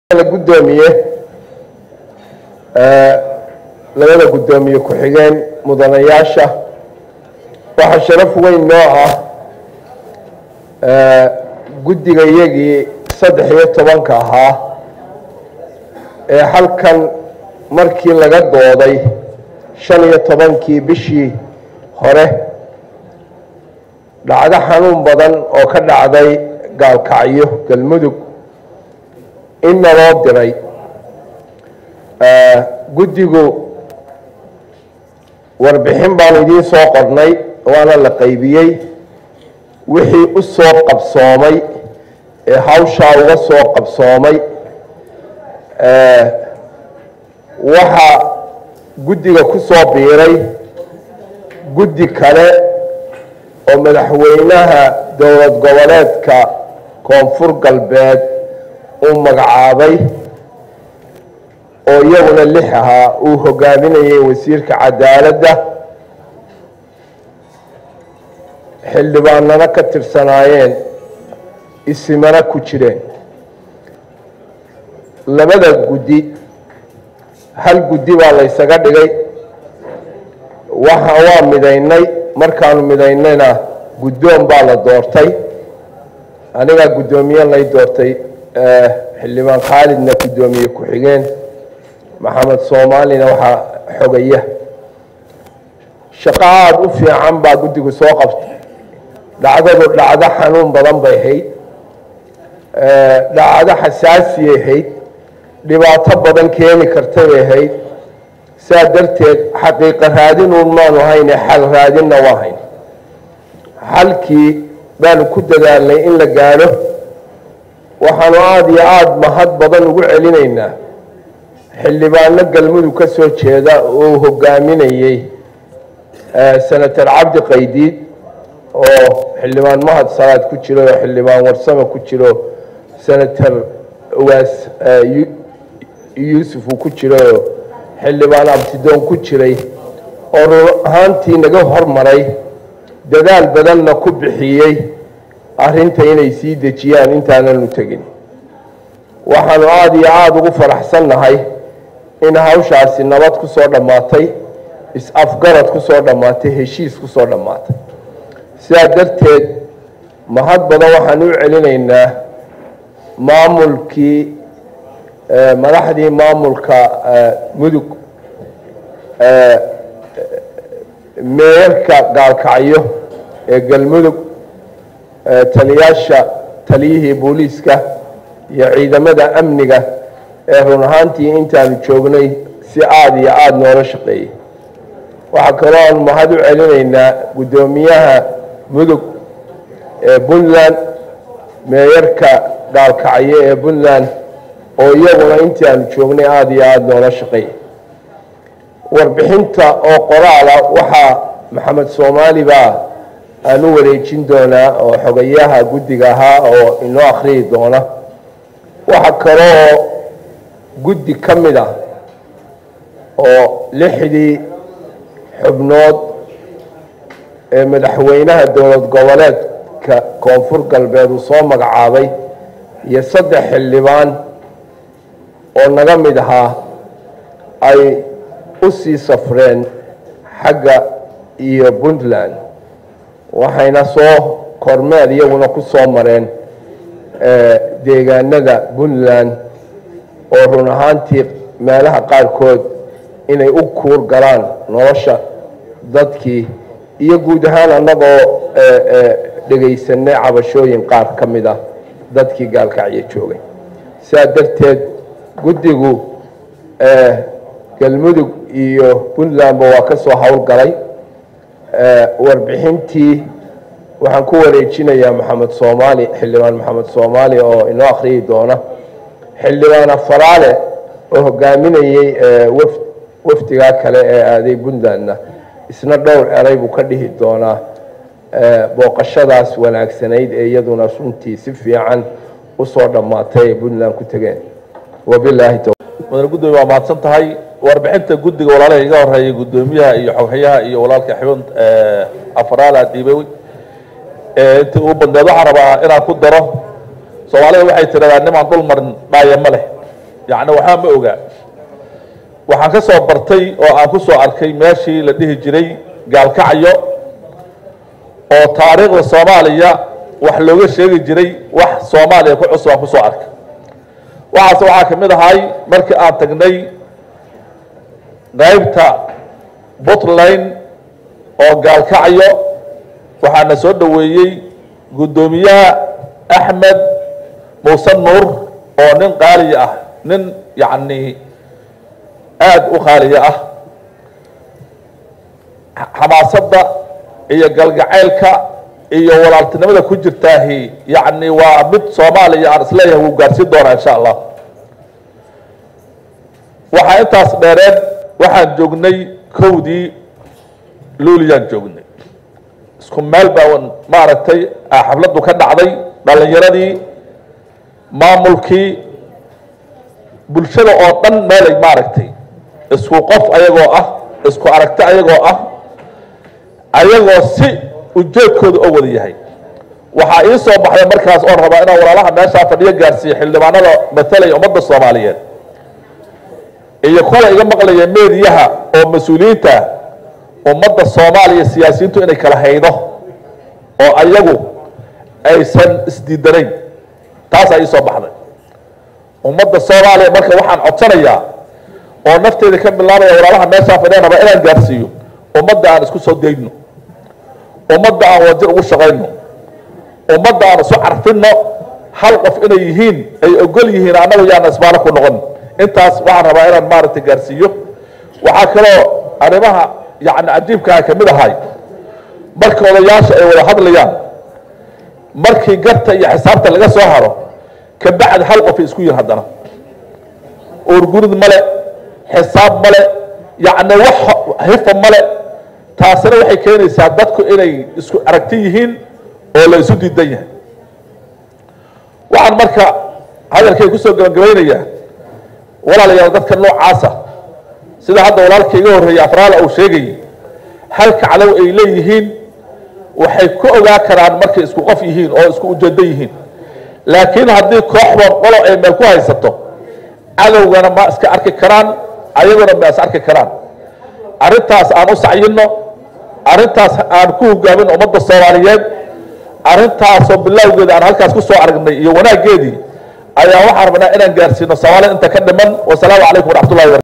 gudoomiye labada gudoomiye ku xigeen mudanayaasha waxa sharaf weyn noo ah guddiga iyagii 13 ahaa ee halkan markii laga dooday 15 bishii hore dhacdo xanuun badan oo ka dhacday gaalkacyo galmudug in loo diray guddigu warbixin baan idiin soo qornay waana la qaybiyey wixii u soo qabsoomay ee hawshaa uga soo qabsoomay waxa guddiga ku soo biiray guddi kale oo madaxweynaha dowlad goboleedka koonfur galbeed uu magacaabay oo iyaguna 6 ahaa uu hogaaminayay wasiirka cadaaladda xildhibaanana ka tirsanaayeen isimana ku jireen labada guddi hal guddi baa la isaga dhigay waa midaynay markaanu midaynayna guddoon baa la doortay aniga guddoomiye lay doortay xildhibaan khaalidna guddoomiye ku xigeen maxamed soomaalina waxa xogaya shaqaad u fiican baa guddigu soo qabtay dhacdo xanuun badan bay ahayd dhacdo xasaasi ahayd dhibaato badan keeni karta bay ahayd saa darteed xaqiiqo raadin uun maanu hayne xal raadinna waa hayn xalkii baanu ku dadaalnay in la gaadho waxaanu aad iyo aad mahad badan ugu celinaynaa xildhibaano galmudug ka soo jeeda oo hogaaminayay senator cabdi qaydiid oo xildhibaan mahad salaad ku jiro oo xildhibaan warsame ku jiro senator waas yuusuf ku jiro xildhibaan abtidoon ku jiray oo run ahaantii naga hormaray dadaal badanna ku bixiyey arrinta inay sii dejiyaan intaananu tegin waxaanu aad iyo aad ugu faraxsannahay in hawshaasi nabad ku soo dhammaatay is-afgarad ku soo dhammaatay heshiis ku soo dhammaatay sidaa darteed mahad badan waxaan u celinaynaa maamulkii madaxdii maamulka mudug meeyarka gaalkacyo ee galmudug taliyihii booliiska iyo ciidamada amniga ee run ahaantii intaanu joognay si aad iyo aad noola shaqeeyey waxaa kaloo aan mahad u celinaynaa guddoomiyaha mudug ee puntland meeyarka gaalkacyo ee puntland oo iyaguna intii aanu joognay aad iyo aad noola shaqeeyey warbixinta oo qoraala waxaa maxamed soomaali baa aan u wareejin doonaa oo xogayaha guddiga ahaa oo inoo akhriyi doona waxa kaloo guddi ka mid ah oo 6dii xubnood ee madaxweynaha dowlad goboleedka koonfur galbeed uu soo magacaabay iyo 3 xildhibaan oo naga mid ahaa ay u sii safreen xagga iyo puntland waxayna soo kormeed iyaguna ku soo mareen deegaanada puntland oo run ahaantii meelaha qaarkood inay u kuur galaan nolosha dadkii iyo guud ahaan annagoo dhegaysanay cabashooyin qaar ka mid ah dadkii gaalkacyo joogay sidaa darteed guddigu galmudug iyo puntlandba waa ka soo howlgalay warbixintii waxaan ku wareejinayaa maxamed soomaali xildhibaan maxamed soomaali oo inoo akhriyi doona xildhibaan afaraale oo hogaaminayay wafdigaa kale ee aaday puntlandna isna dhowr eray buu ka dhihi doonaa booqashadaas wanaagsanayd ee iyaduna runtii si fiican u soo dhammaatay ee puntland ku tegeen wabilaahi mudane gudoomiye waa mahadsan tahay warbixinta guddiga walaalaha iga horeeyay gudoomiyaha iyo xoghayaha iyo walaalka xibin afaraale diibay intii uu bandeed waxaan rabaa inaan ku daro Soomaaliya waxay tiraahdaa niman dul marin dhaaya ma leh يعني waxaa ma oga waxaan ka soo bartay oo aan ku soo arkay meeshii la dhihi jiray gaalkacyo oo taariikhda Soomaaliya wax looga sheegi jiray wax Soomaaliya ku cusub aan ku soo arkay waxaa ka mid ahay markii aan tagnay qaybta Puntland oo gaalkacyo waxaana soo dhaweeyay gudoomiyaha Axmed Muuse Nuur oo nin qaali ah nin yani aad u qaali ah xamaasada iyo galgaceelka iyo walaaltinimada ku jirtaahi yani waa mid Soomaaliya aan isleeyahay uu gaarsiin doona insha Allah waxa intaas dheereen waxaan joognay kowdii luuliyaan joognay isku meel baan maaragtay xafladu ka dhacday dhalinyaradii maamulkii bulshada oo dhan meel ay maaragtay isku qof ayagoo ah isku aragti ayagoo ah ayagoo si ujeedkooda oo wada yahay waxa ii soo baxday markaas oo rabaa inaan walaalaha meesha fadhiyo gaarsiiyo xildhibaanada matalay ummadda Soomaaliyeed iyo kuwa iga maqlaya meediyaha oo mas'uuliyiinta ummadda Soomaaliya siyaasiyiintu inay kala haydo oo ayagu aysan isdiidanayn taas ay soo baxday ummadda Soomaaliya marka waxaan codsanayaa oo nafteeda ka bilaabaya walaalaha meesha fadhiyana inaan gaarsiiyo ummadda aan isku soo deeyno ummadda aan wajir ugu shaqeyno ummadda aan soo carfino hal qof inay yihiin ay ogol yihiin anagu yaan isbaala ku noqon intaas waxaan rabaa inaan maaragtay gaarsiiyo waxa kale arimaha يعني عجيب كميد هاي marka odayaasha ay wada hadlayaan markii garta iyo xisaabta laga soo haro ka bacad hal qof isku yir hadana urgurid male xisaab male yani wax hifa male taasina waxay keenaysaa dadku inay isku aragti yihiin oo la isu diidan yahay waxaan marka hadalkay ku soo gabagabeynaya walaalayaal dadka noocaasa sida hadda walaalkayga horeeyay afraal oo sheegay halka calaw ay leeyihiin waxay ku ogaa karaan markay isku qof yihiin oo isku ujeedo yihiin laakiin haddii kooxba qolo ay meel ku haysato cadowgana ma iska arki karaan ayaguna ma is arki karaan arrintaas aan u sacyino arrintaas aan ku hogaamin ummadda Soomaaliyeed arrintaas oo bilowgeeda aan halkaas ku soo aragnay iyo wanaageedii ayaa waxaan rabnaa inaan gaarsiino Soomaaliya inta ka dhiman. Wassalaamu calaykum waraxmatullaahi